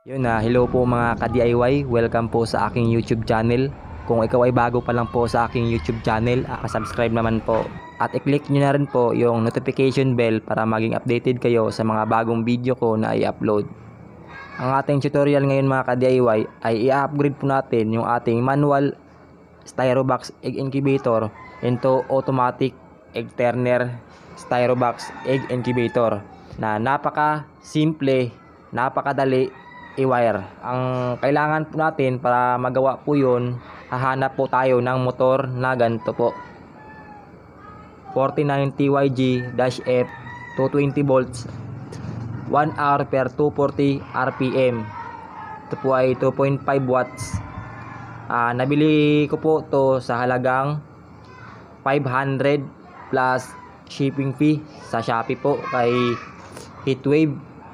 Yun na, hello po mga ka-DIY, welcome po sa aking YouTube channel. Kung ikaw ay bago pa lang po sa aking YouTube channel, subscribe naman po. At i-click nyo na rin po yung notification bell para maging updated kayo sa mga bagong video ko na i-upload. Ang ating tutorial ngayon mga ka-DIY ay i-upgrade po natin yung ating manual Styrobox egg incubator into automatic egg turner Styrobox egg incubator na napaka-simple, napakadali i-wire. Ang kailangan po natin para magawa po yun, hahanap po tayo ng motor na ganito po, 4090 YG-F 220 volts 1 hour per 240 RPM. Ito po ay 2.5 watts. Nabili ko po to sa halagang 500 plus shipping fee sa Shopee po kay Heatwave.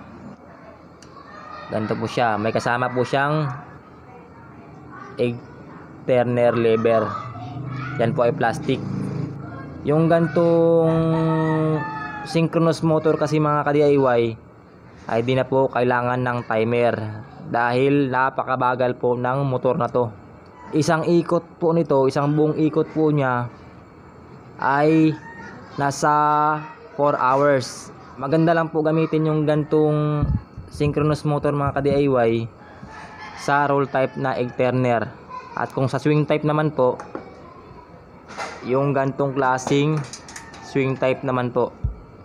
Ganito po siya. May kasama po siyang egg turner lever. Yan po ay plastic. Yung gantong synchronous motor kasi mga ka-DIY ay di na po kailangan ng timer dahil napakabagal po ng motor na to. Isang ikot po nito, isang buong ikot po niya ay nasa 4 hours. Maganda lang po gamitin yung gantong synchronous motor mga ka-DIY sa roll type na egg turner. At kung sa swing type naman po, yung gantong klaseng swing type naman po.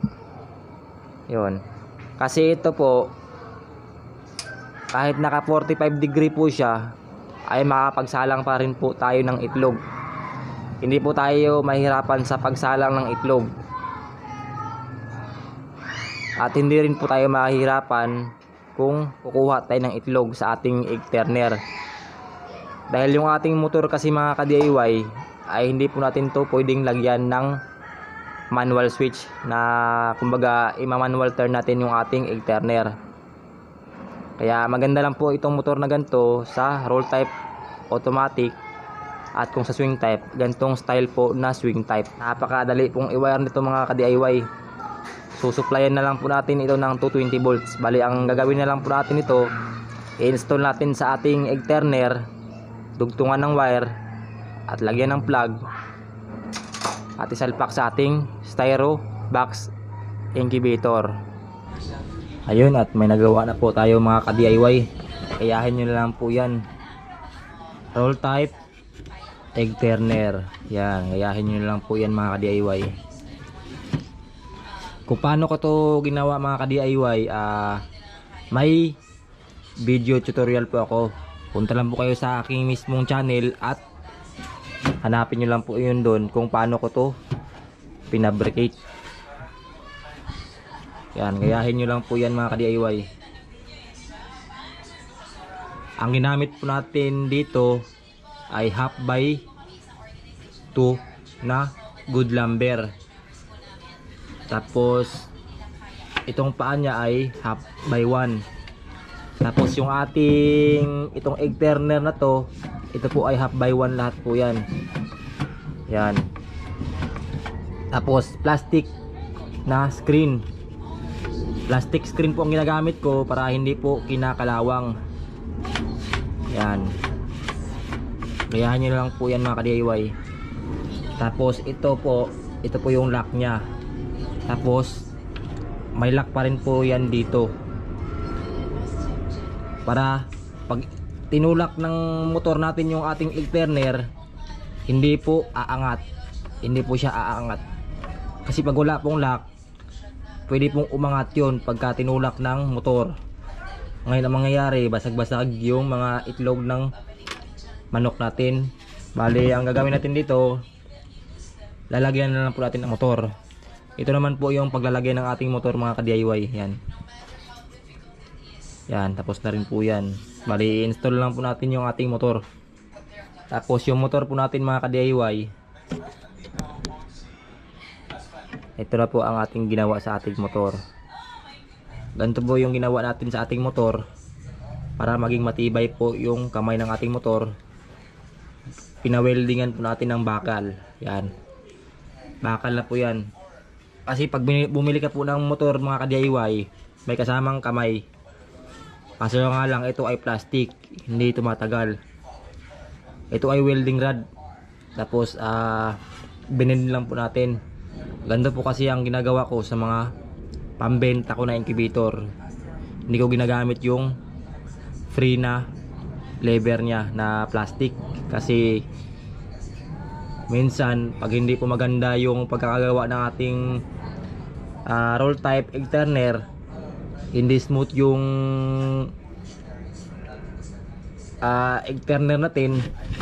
Yun. Kasi ito po, kahit naka 45 degree po siya, ay makapagsalang pa rin po tayo ng itlog. Hindi po tayo mahirapan sa pagsalang ng itlog. At hindi rin po tayo mahihirapan kung kukuha tayo ng itlog sa ating egg turner. Dahil yung ating motor kasi mga ka-DIY ay hindi po natin to pwedeng lagyan ng manual switch na kumbaga ima-manual turn natin yung ating egg turner. Kaya maganda lang po itong motor na ganito sa roll type automatic, at kung sa swing type, gantong style po na swing type. Napakadali pong i-wire nito mga ka-DIY. Susuplayan na lang po natin ito ng 220 volts. Bali ang gagawin na lang po natin ito, i-install natin sa ating egg turner, dugtungan ng wire at lagyan ng plug at isalpak sa ating Styrobox incubator. Ayun, at may nagawa na po tayo mga ka-DIY. Kayahin nyo na lang po yan. Roll type egg turner. Yan, kayahin nyo na lang po yan mga ka-DIY. Kung paano ko to ginawa mga ka-DIY, may video tutorial po ako. Punta lang po kayo sa aking mismong channel at hanapin nyo lang po yun doon kung paano ko to pinabricate. Yan, gayahin nyo lang po yan mga ka-DIY. Ang ginamit po natin dito ay half by 2 na good lumber. Tapos itong paa niya ay half by 1. Tapos yung ating itong egg turner na to, ito po ay half by 1 lahat po yan. Yan. Tapos plastic na screen. Plastic screen po ang ginagamit ko para hindi po kinakalawang. Yan. Gayahan nyo lang po yan mga ka-DIY. Tapos ito po yung lock nya. Tapos may lock pa rin po yan dito, para pag tinulak ng motor natin yung ating egg turner, hindi po aangat. Hindi po siya aangat. Kasi pag wala pong lock, pwede pong umangat yun pagka tinulak ng motor. Ngayon ang mangyayari, basag-basag yung mga itlog ng manok natin. Bali, ang gagawin natin dito, lalagyan na lang po natin ang motor. Ito naman po yung paglalagay ng ating motor mga ka-DIY. Yan. Yan, tapos na rin po yan. Bali, install lang po natin yung ating motor. Tapos yung motor po natin mga ka-DIY, ito na po ang ating ginawa sa ating motor. Ganito po yung ginawa natin sa ating motor para maging matibay po yung kamay ng ating motor. Pinaweldingan po natin ng bakal. Yan. Bakal na po yan. Kasi pag bumili ka po ng motor mga ka-DIY, may kasamang kamay. Kaso nga lang, ito ay plastic, hindi tumatagal. Ito ay welding rod. Tapos binend lang po natin. Ganda po kasi ang ginagawa ko sa mga pambenta ko na incubator. Hindi ko ginagamit yung free na lever niya na plastic. Kasi minsan pag hindi po maganda yung pagkakagawa ng ating roll type egg turner, hindi smooth yung egg turner natin,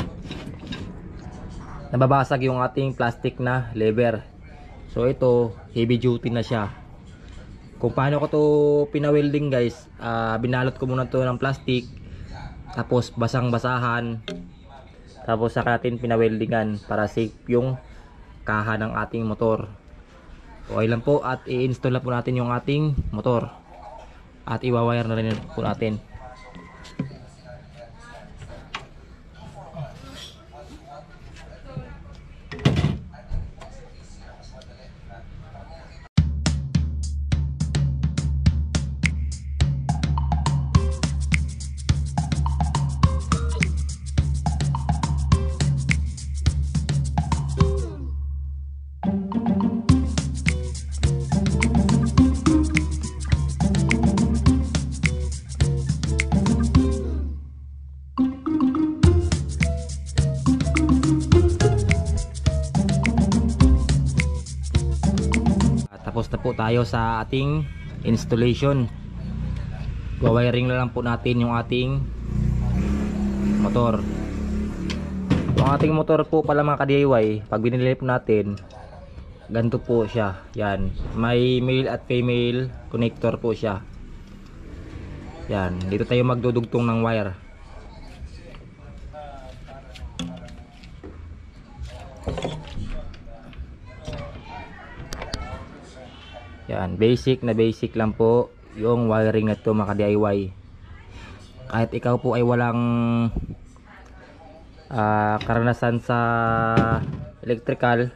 nababasag yung ating plastic na lever. So ito heavy duty na siya. Kung paano ko to pinawelding guys, binalot ko muna to ng plastic, tapos basang basahan, tapos saka natin pinaweldingan para safe yung kaha ng ating motor. Okay lang po, at i-install na po natin yung ating motor at i-wire na rin po natin. Tapos na po tayo sa ating installation. Wiring na lang po natin yung ating motor. Yung ating motor po pala mga ka-DIY, pag binili po natin, ganito po siya. Yan, may male at female connector po siya. Yan, dito tayo magdudugtong ng wire. Yan, basic na basic lang po yung wiring na ito mga DIY. Kahit ikaw po ay walang karanasan sa electrical,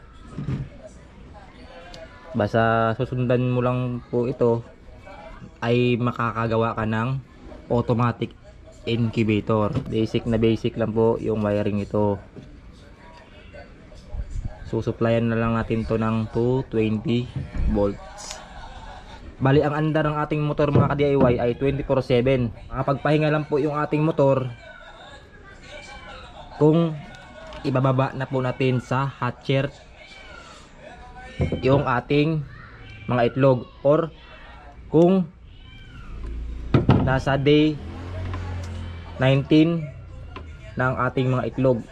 basta susundan mo lang po ito, ay makakagawa ka ng automatic incubator. Basic na basic lang po yung wiring ito. Susuplayan na lang natin to ng 220 volts. Bali ang andar ng ating motor mga ka-DIY ay 24/7. Makapagpahinga lang po yung ating motor kung ibababa na po natin sa hatcher yung ating mga itlog, or kung nasa day 19 ng ating mga itlog.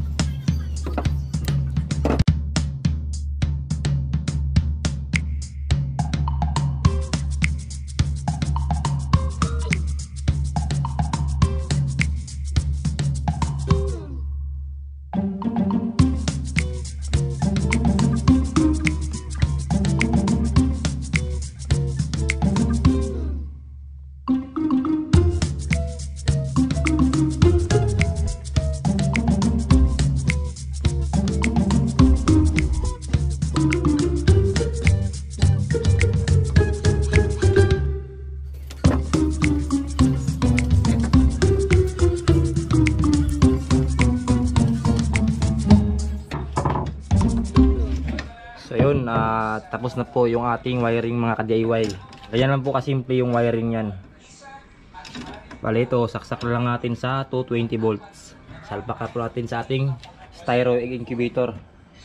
So yun, tapos na po yung ating wiring mga ka-DIY. Ganyan lang po kasimple yung wiring yan. Bale ito, saksak na lang natin sa 220 volts. Salpak na po natin sa ating styro egg incubator.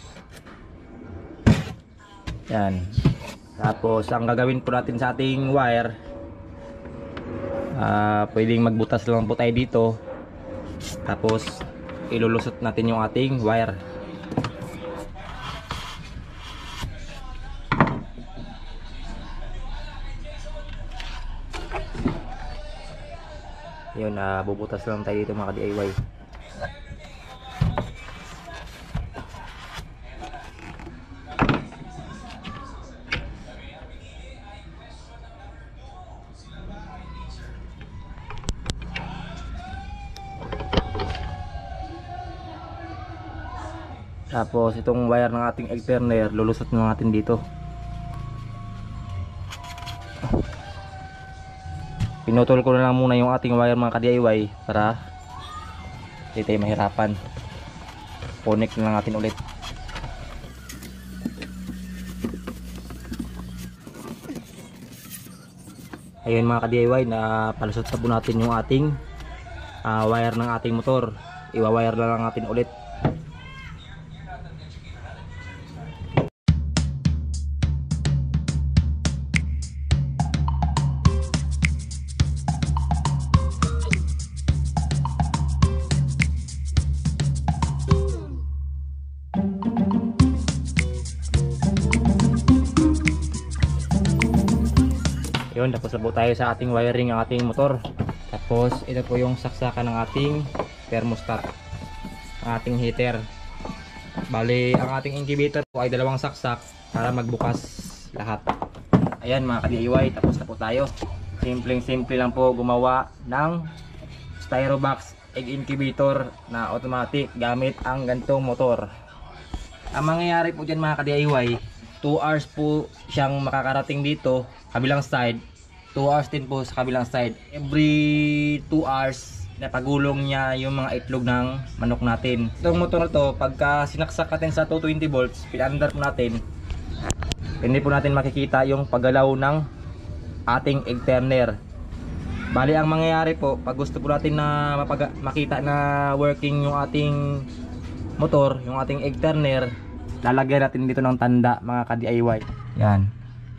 Yan. Tapos ang gagawin po natin sa ating wire, pwedeng magbutas lang po tayo dito. Tapos ilulusot natin yung ating wire. Yun, bubutas lang tayo dito mga DIY. Tapos itong wire ng ating egg turner, lulusot na natin dito. Pinutol ko na lang muna yung ating wire mga ka-DIY para hindi tayo mahirapan. Connect na lang natin ulit. Ayun mga ka-DIY, na palusot na po natin yung ating wire ng ating motor. Iwa-wire na lang natin ulit. Yun, tapos na po tayo sa ating wiring ng ating motor. Tapos ito po yung saksakan ng ating thermostat, ang ating heater. Bali, ang ating incubator po ay dalawang saksak para magbukas lahat. Ayan mga ka-DIY, tapos na po tayo. Simple lang po gumawa ng styrobox egg incubator na automatic gamit ang gantong motor. Ang mangyayari po dyan mga ka-DIY, 2 hours po siyang makakarating dito kabilang side, 2 hours din po sa kabilang side. Every 2 hours napagulong niya yung mga itlog ng manok natin. Itong motor na to, pagka sinaksak natin sa 220 volts, pinandar po natin, hindi po natin makikita yung paggalaw ng ating egg turner. Bali, ang mangyayari po, pag gusto po natin na makita na working yung ating motor, yung ating egg turner, lalagyan natin dito ng tanda mga ka-DIY. Yan.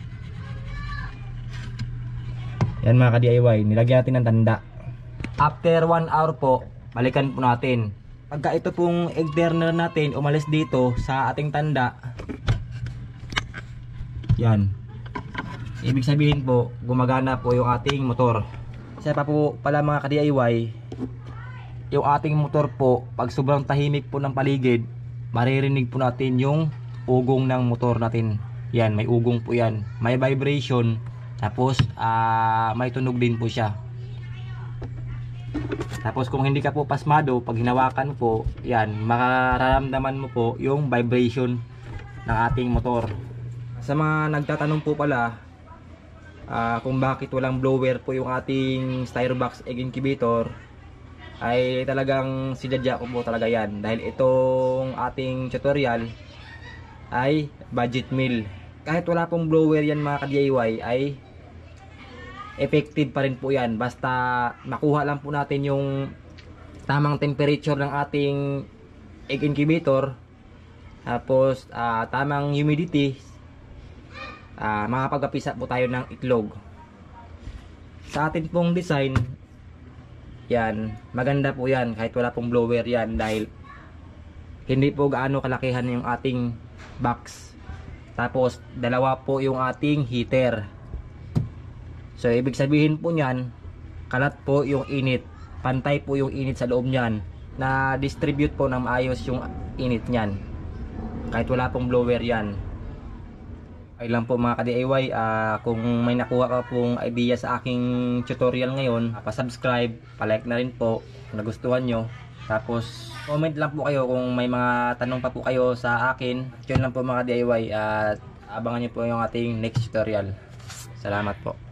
Yan mga ka-DIY, nilagyan natin ng tanda. After 1 hour po, balikan po natin. Pagka ito pong egg turner natin umalis dito sa ating tanda, yan, ibig sabihin po gumagana po yung ating motor. Isa pa po pala mga ka-DIY, yung ating motor po, pag sobrang tahimik po ng paligid, maririnig po natin yung ugong ng motor natin. Yan, may ugong po yan, may vibration, tapos may tunog din po siya. Tapos kung hindi ka po pasmado, pag hinawakan po, yan, makararamdaman mo po yung vibration ng ating motor. Sa mga nagtatanong po pala kung bakit walang blower po yung ating styrobox egg incubator, ay talagang sinadya ko po talaga yan, dahil itong ating tutorial ay budget meal. Kahit wala pong blower yan mga ka-DIY, ay effective pa rin po yan, basta makuha lang po natin yung tamang temperature ng ating egg incubator, tapos tamang humidity, makapagpapisa po tayo ng itlog. Sa atin pong design, yan, maganda po yan kahit wala pong blower yan, dahil hindi po gaano kalakihan yung ating box. Tapos dalawa po yung ating heater. So ibig sabihin po niyan, kalat po yung init, pantay po yung init sa loob niyan, na distribute po ng maayos yung init niyan kahit wala pong blower yan. Ay lang po mga ka-DIY, kung may nakuha ka pong idea sa aking tutorial ngayon, pa-subscribe, pa-like na rin po kung nagustuhan nyo. Tapos comment lang po kayo kung may mga tanong pa po kayo sa akin. Yun lang po mga ka-DIY, at abangan nyo po yung ating next tutorial. Salamat po.